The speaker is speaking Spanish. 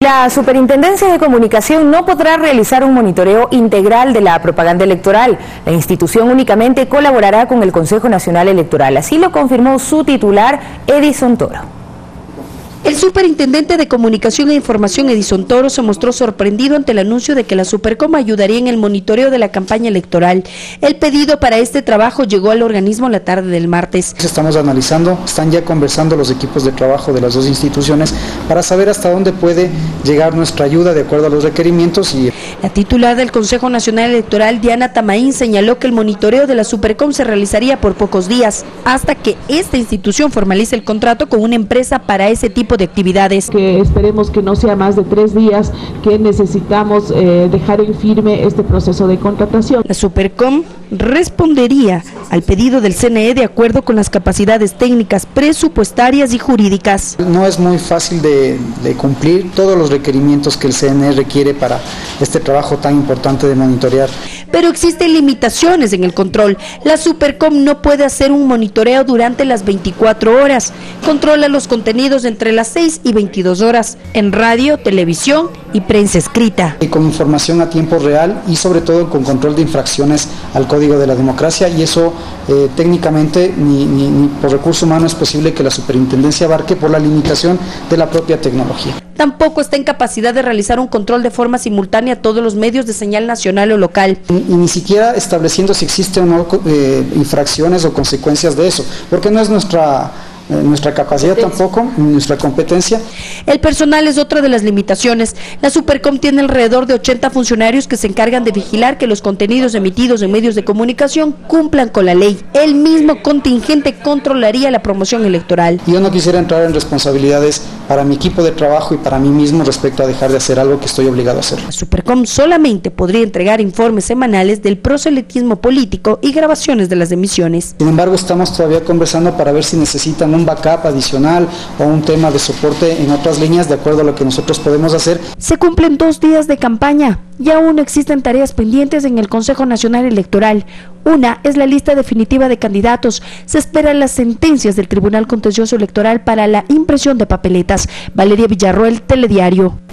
La Superintendencia de Comunicación no podrá realizar un monitoreo integral de la propaganda electoral. La institución únicamente colaborará con el Consejo Nacional Electoral. Así lo confirmó su titular, Edison Toro. El superintendente de Comunicación e Información, Edison Toro, se mostró sorprendido ante el anuncio de que la Supercom ayudaría en el monitoreo de la campaña electoral. El pedido para este trabajo llegó al organismo la tarde del martes. Estamos analizando, están ya conversando los equipos de trabajo de las dos instituciones para saber hasta dónde puede llegar nuestra ayuda de acuerdo a los requerimientos. La titular del Consejo Nacional Electoral, Diana Tamaín, señaló que el monitoreo de la Supercom se realizaría por pocos días, hasta que esta institución formalice el contrato con una empresa para ese tipo de actividades. Que esperemos que no sea más de 3 días que necesitamos dejar en firme este proceso de contratación. La Supercom respondería al pedido del CNE de acuerdo con las capacidades técnicas, presupuestarias y jurídicas. No es muy fácil de cumplir todos los requerimientos que el CNE requiere para este trabajo tan importante de monitorear. Pero existen limitaciones en el control. La Supercom no puede hacer un monitoreo durante las 24 horas. Controla los contenidos entre las 6 y 22 horas, en radio, televisión y prensa escrita. Y con información a tiempo real y sobre todo con control de infracciones al Código de la Democracia, y eso técnicamente ni por recurso humano es posible que la superintendencia abarque por la limitación de la propia tecnología. Tampoco está en capacidad de realizar un control de forma simultánea a todos los medios de señal nacional o local. Y ni siquiera estableciendo si existe o no infracciones o consecuencias de eso, porque no es nuestra capacidad tampoco, nuestra competencia. El personal es otra de las limitaciones. La Supercom tiene alrededor de 80 funcionarios que se encargan de vigilar que los contenidos emitidos en medios de comunicación cumplan con la ley. El mismo contingente controlaría la promoción electoral. Yo no quisiera entrar en responsabilidades para mi equipo de trabajo y para mí mismo respecto a dejar de hacer algo que estoy obligado a hacer. La Supercom solamente podría entregar informes semanales del proselitismo político y grabaciones de las emisiones. Sin embargo, estamos todavía conversando para ver si necesitan un backup adicional o un tema de soporte en otras líneas de acuerdo a lo que nosotros podemos hacer. Se cumplen 2 días de campaña y aún existen tareas pendientes en el Consejo Nacional Electoral. Una es la lista definitiva de candidatos. Se esperan las sentencias del Tribunal Contencioso Electoral para la impresión de papeletas. Valeria Villarroel, Telediario.